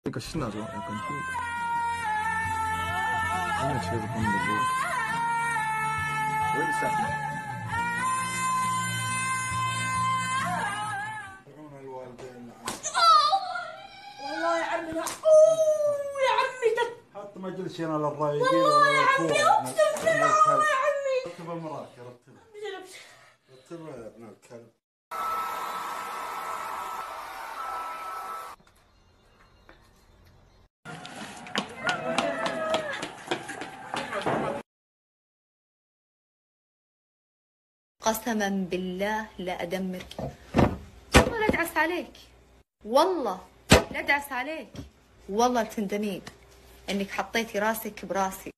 그러니까 신나죠. 약간 맨날 집에서 보는 거고. 왜 비싸? والله يا عمي لا اوه يا عمي حط مجلس هنا للرايقين ولا للكورة. اقسم بالله يا عمي رتب المراكب رتبها يا ابن الكلب. قسما بالله لا أدمرك. والله لا أدعس عليك، والله لا أدعس عليك، والله تندمين إنك حطيتي راسك براسي.